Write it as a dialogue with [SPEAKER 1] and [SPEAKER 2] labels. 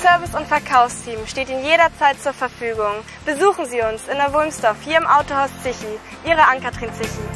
[SPEAKER 1] Service- und Verkaufsteam steht Ihnen jederzeit zur Verfügung. Besuchen Sie uns in der Wulmsdorf hier im Autohaus Zichi. Ihre Ann-Kathrin Zichi.